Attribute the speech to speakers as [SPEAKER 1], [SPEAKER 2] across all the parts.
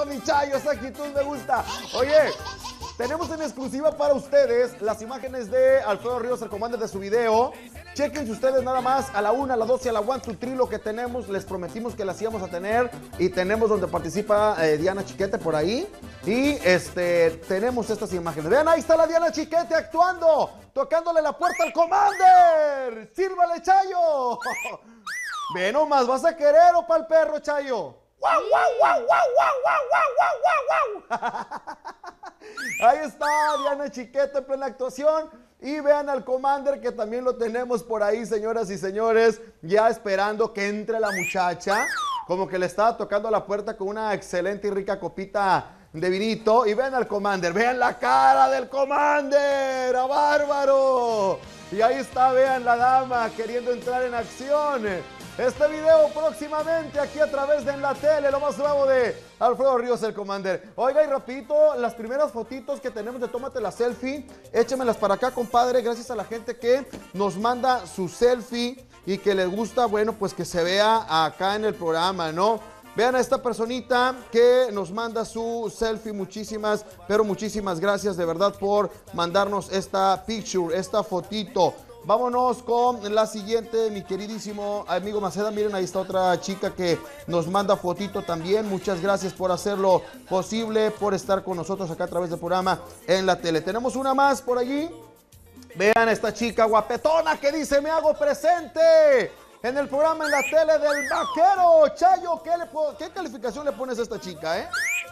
[SPEAKER 1] Eso, mi Chayo, esa actitud me gusta. Oye, tenemos en exclusiva para ustedes las imágenes de Alfredo Ríos, el comandante de su video. Chequense ustedes nada más a la 1, a la 2 y a la 1, 2, 3 lo que tenemos. Les prometimos que las íbamos a tener y tenemos donde participa Diana Chiquete por ahí. Y tenemos estas imágenes. Vean, ahí está la Diana Chiquete actuando, tocándole la puerta al Commander. ¡Sírvale, Chayo! Ve nomás, ¿vas a querer o pa'l perro, Chayo? ¡Guau, guau, guau, guau, guau, guau, guau, guau! Ahí está Diana Chiquete en plena actuación. Y vean al Commander, que también lo tenemos por ahí, señoras y señores, ya esperando que entre la muchacha. Como que le estaba tocando la puerta con una excelente y rica copita de vinito. Y vean al Commander, vean la cara del Commander, ¡a bárbaro! Y ahí está, vean la dama queriendo entrar en acción. Este video próximamente aquí a través de En la Tele, lo más nuevo de Alfredo Ríos, el Commander. Oiga, y rapidito, las primeras fotitos que tenemos de Tómate la Selfie, échemelas para acá, compadre, gracias a la gente que nos manda su selfie y que les gusta, bueno, pues que se vea acá en el programa, ¿no? Vean a esta personita que nos manda su selfie, muchísimas, pero muchísimas gracias de verdad por mandarnos esta picture, esta fotito. Vámonos con la siguiente, mi queridísimo amigo Maceda. Miren, ahí está otra chica que nos manda fotito también. Muchas gracias por hacerlo posible, por estar con nosotros acá a través del programa En la Tele. Tenemos una más por allí. Vean a esta chica guapetona que dice: me hago presente en el programa En la Tele del Vaquero. Chayo, ¿qué calificación le pones a esta chica,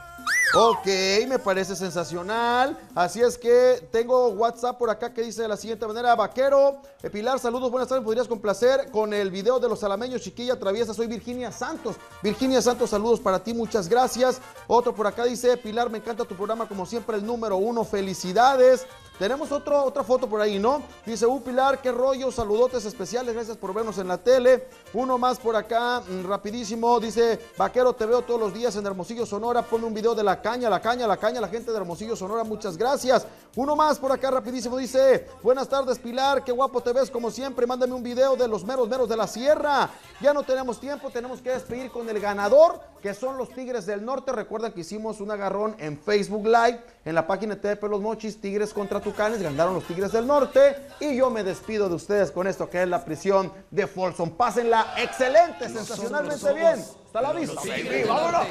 [SPEAKER 1] Ok, me parece sensacional. Así es que tengo WhatsApp por acá que dice de la siguiente manera: Vaquero, Pilar, saludos, buenas tardes. ¿Podrías complacer con el video de los alameños, chiquilla traviesa? Soy Virginia Santos. Virginia Santos, saludos para ti, muchas gracias. Otro por acá dice: Pilar, me encanta tu programa, como siempre, el número 1, felicidades. Tenemos otra foto por ahí, ¿no? Dice: Pilar, qué rollo, saludotes especiales, gracias por vernos en la tele. Uno más por acá, rapidísimo, dice: Vaquero, te veo todos los días en Hermosillo, Sonora, ponme un video de la caña, la gente de Hermosillo, Sonora, muchas gracias. Uno más por acá, rapidísimo, dice: buenas tardes, Pilar, qué guapo te ves como siempre, mándame un video de los meros de la sierra. Ya no tenemos tiempo, tenemos que despedir con el ganador, que son los Tigres del Norte. Recuerden que hicimos un agarrón en Facebook Live, en la página de TDP Los Mochis, Tigres contra Tucanes, ganaron los Tigres del Norte, y yo me despido de ustedes con esto que es la prisión de Folsom. Pásenla excelente, sensacionalmente bien. Hasta la vista. Sí, vámonos.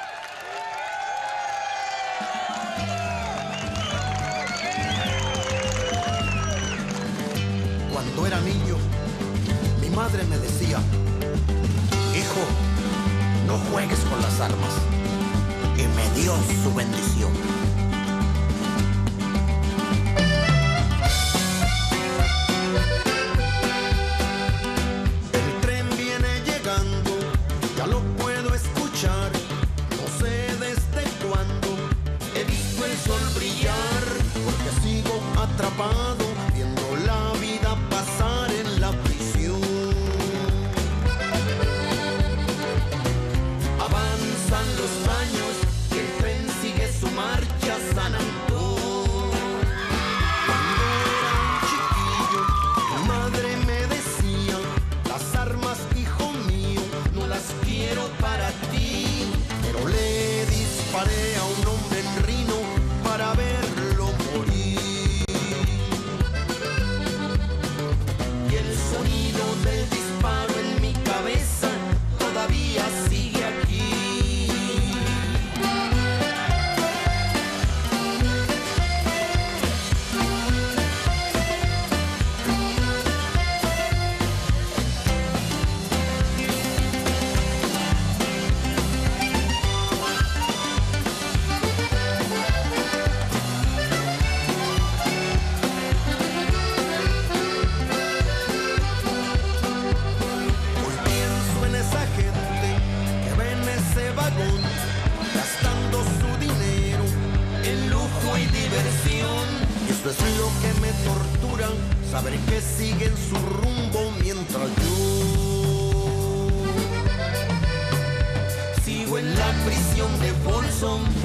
[SPEAKER 2] Cuando era niño, mi madre me decía: hijo, no juegues con las armas, y me dio su bendición. El tren viene llegando, ya lo puedo escuchar, no sé desde cuándo he visto el sol brillar, porque sigo atrapado viendo la vida pasar en la prisión. Avanzan los años y el tren sigue su marcha a San Antón. Cuando era un chiquillo, mi madre me decía: las armas, hijo mío, no las quiero para ti. Pero le disparé a un hombre en Rino para verlo morir. Y el sonido del disparo en mi cabeza todavía sigue aquí. Hoy pienso en esa gente que ve en ese vagón, gastando su dinero en lujo y diversión. Y esto es lo que me tortura, saber que siguen su rumbo mientras yo sigo en la prisión de Folsom.